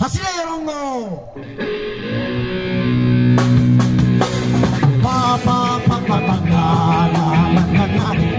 走れよロンゴパーパーパーパーパーナーナーナーナーナー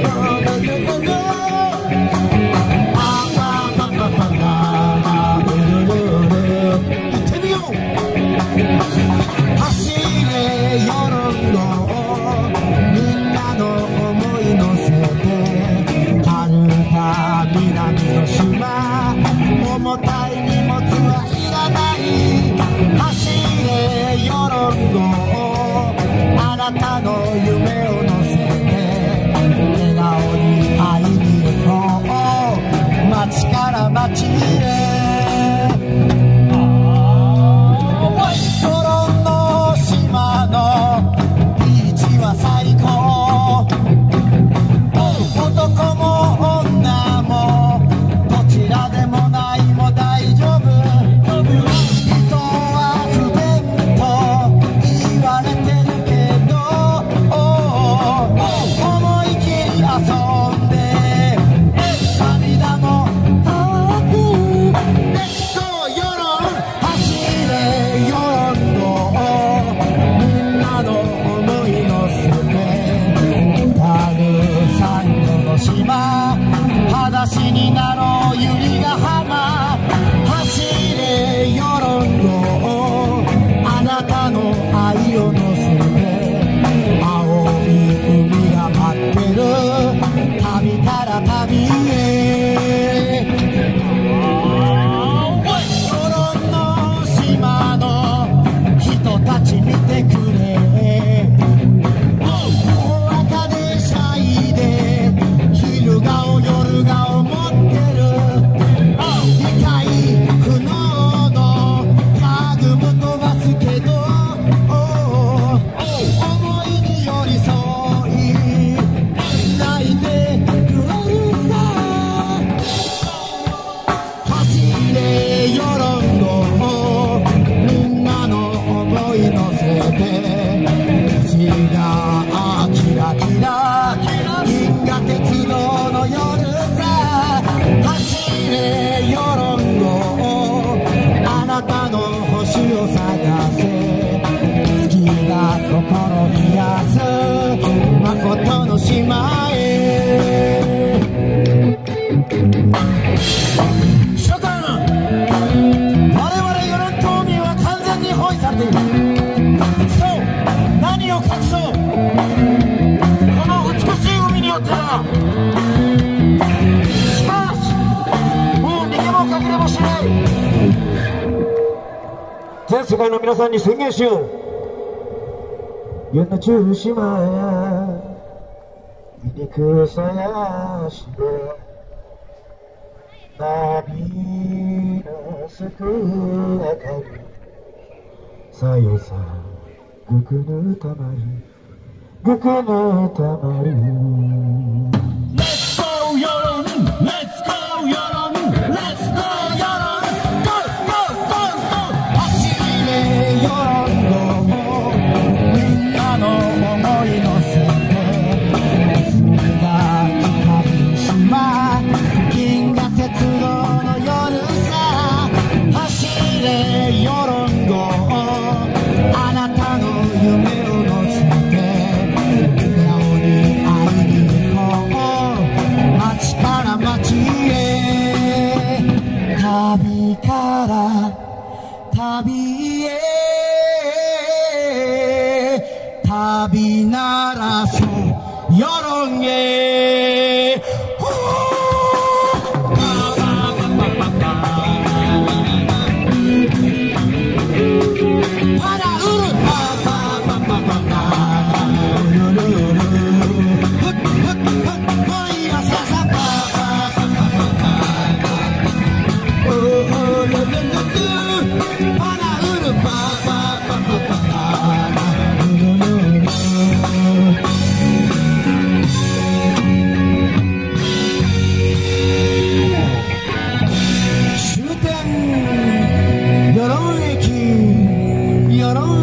走れよロンゴみんなの思い乗せて遥か南の島重たい荷物はいらない走れよロンゴあなたの夢を乗せて笑顔に会いに行こう街から街へ裸足になろう百合ヶ浜走れよロンゴあなたの愛を乗せて青い海が待ってる旅から旅へソロンの島の人たち見てくれ誠の島へ諸君我々与論島民は完全に包囲されているそう何を隠そうこの美しい海によってだしかしもう逃げも隠れもしない全世界の皆さんに宣言しよう世の中島へ醜さやしで波のすくあたりさよさぐくぬたまりぐくぬたまり Let's go 世論 Let's go 世論 Let's go 世論 Go go go go 走れ世論みんなの思い乗せて銀河鉄道の夜さ走れよロンゴあなたの夢を乗せて笑顔に会いに行こう街から街へ旅から旅へ旅ならそう世論へ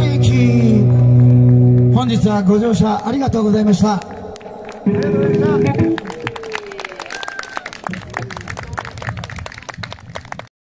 本日はご乗車ありがとうございました。